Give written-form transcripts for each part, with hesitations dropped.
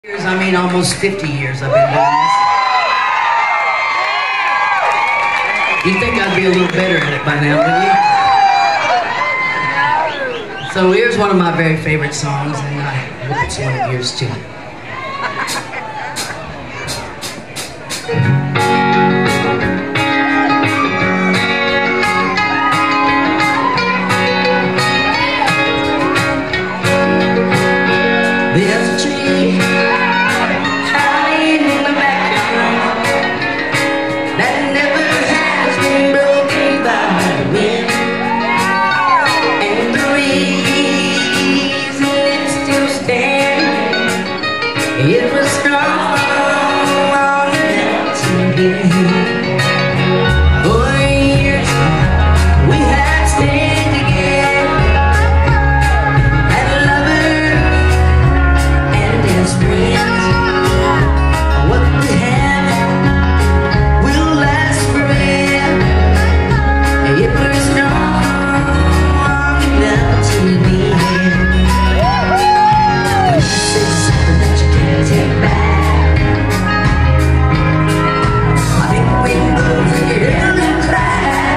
I mean almost 50 years I've been doing this. You'd think I'd be a little better at it by now, wouldn't you? So here's one of my very favorite songs, and I hope it's one of yours too. There's a tree hiding in the backyard that never has been broken by the wind, and the reason it's still standing, it was strong long enough to begin. For years we had stayed together, had lovers as friends. What we have will last forever. It was strong enough to be here. When you say something that you can't take back, I think we both get in and cry.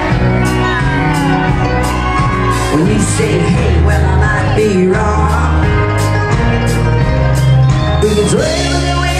When you say, hey, well, I might be wrong, we can trail it away.